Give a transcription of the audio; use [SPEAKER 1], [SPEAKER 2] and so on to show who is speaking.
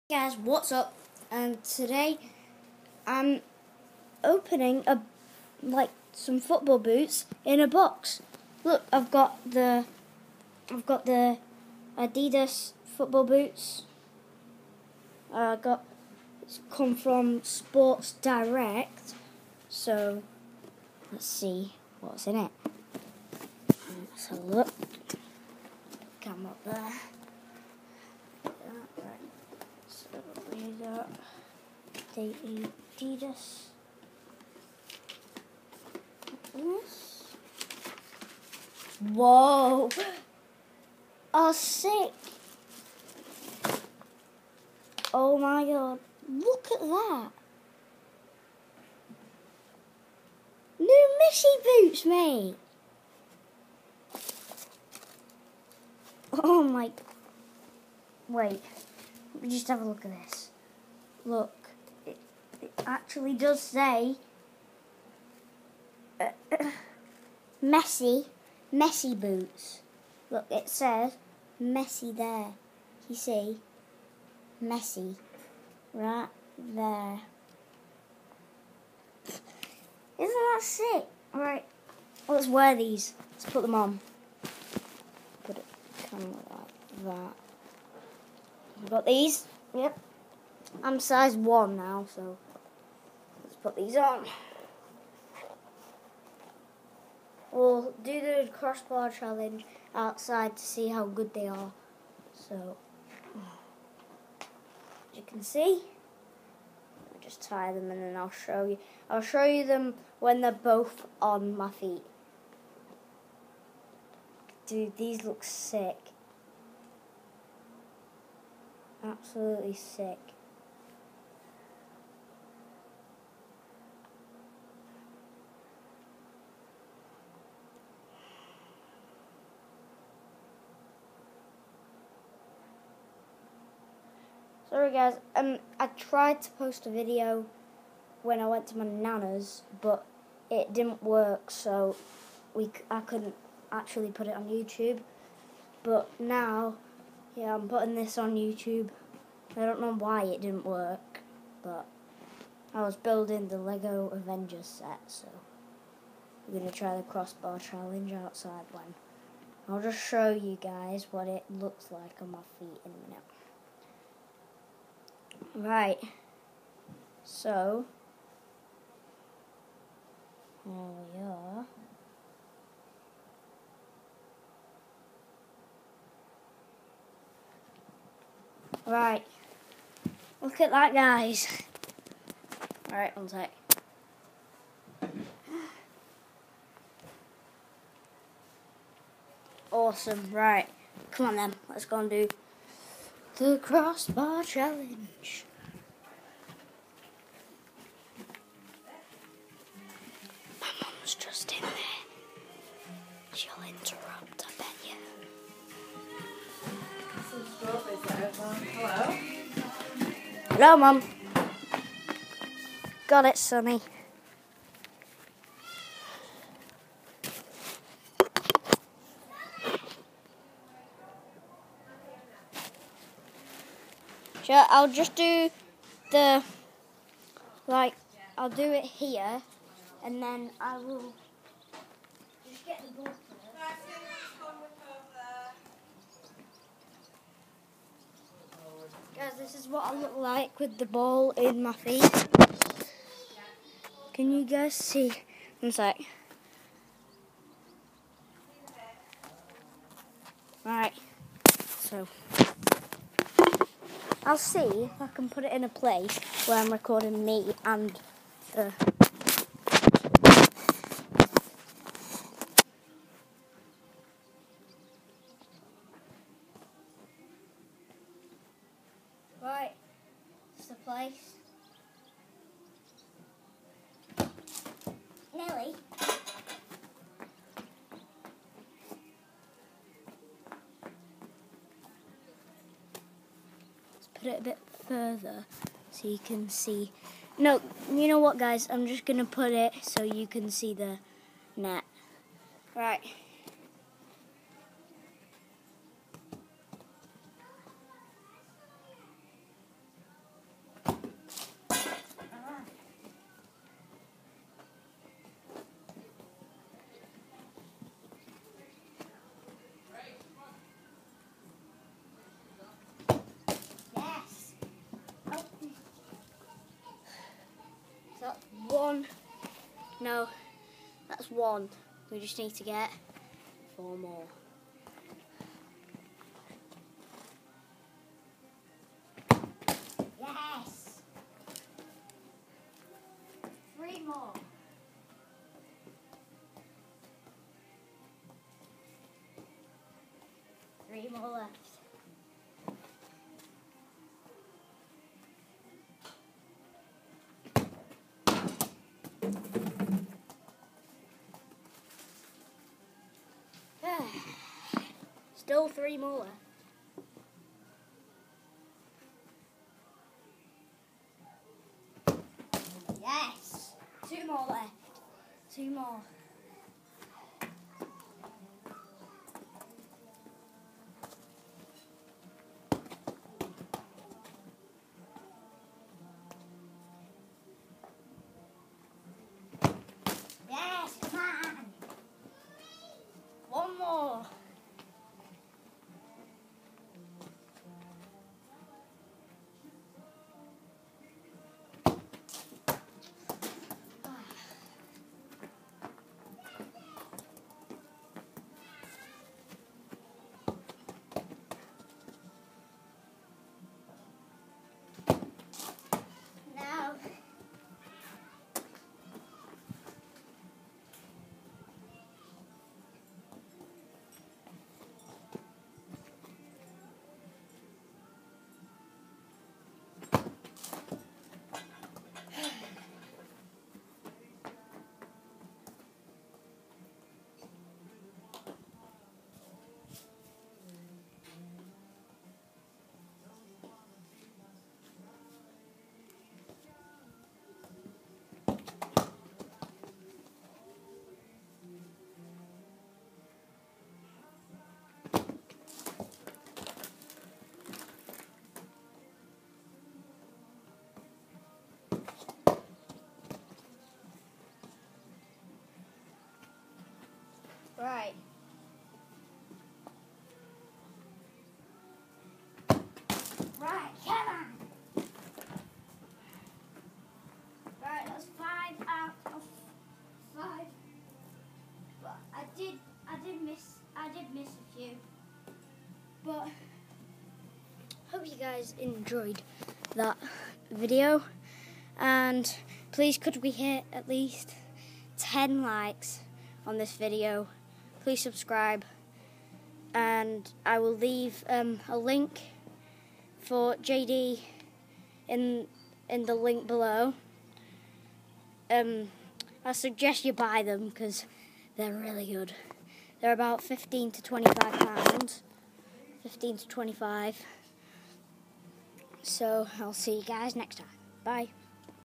[SPEAKER 1] Guys, what's up? And today I'm opening some football boots in a box. Look, I've got the Adidas football boots. It's come from Sports Direct. So let's see what's in it. Let's have a look. Come up there. So we got the Adidas. This. Whoa! Oh, sick! Oh my god! Look at that! New Messi boots, mate! Oh my! Wait. Let me just have a look at this. Look, it actually does say Messi boots. Look, it says Messi there. You see? Messi. Right there. Isn't that sick? Alright, let's wear these. Let's put them on. Put it kind of like that. I've got these. Yep. I'm size 1 now, so let's put these on. We'll do the crossbar challenge outside to see how good they are. So, as you can see, I'll just tie them and then I'll show you. I'll show you them when they're both on my feet. Dude, these look sick. Absolutely sick. Sorry guys, I tried to post a video when I went to my nana's, but it didn't work, so I couldn't actually put it on YouTube. But now, yeah, I'm putting this on YouTube. I don't know why it didn't work, but I was building the Lego Avengers set, so we're going to try the crossbar challenge outside when. I'll just show you guys what it looks like on my feet in a minute. Right, so here we are. Right, look at that, guys. Alright, one sec. Awesome, right. Come on then, let's go and do the crossbar challenge. My mum's just in there. She'll interrupt, I bet you.
[SPEAKER 2] Hello?
[SPEAKER 1] Hello, Mum. Got it, Sonny. Sure, I'll just do I'll do it here, and then I will just get the ball. Guys, this is what I look like with the ball in my feet. Can you guys see? One sec. Right, so I'll see if I can put it in a place where I'm recording me and the... Right, it's the place. Nelly? Let's put it a bit further so you can see. No, you know what, guys? I'm just going to put it so you can see the net. Right. No, that's 1. We just need to get 4 more. Yes! 3 more. 3 more left. Still 3 more left. Yes! 2 more left. 2 more. Yes, come on! 1 more. Now, right. Right, come on. Right, that's 5 out of 5. But I did miss a few. But hope you guys enjoyed that video. And please could we hit at least 10 likes on this video. Please subscribe, and I will leave a link for JD in the link below. I suggest you buy them because they're really good. They're about £15 to £25. 15 to 25. So I'll see you guys next time. Bye.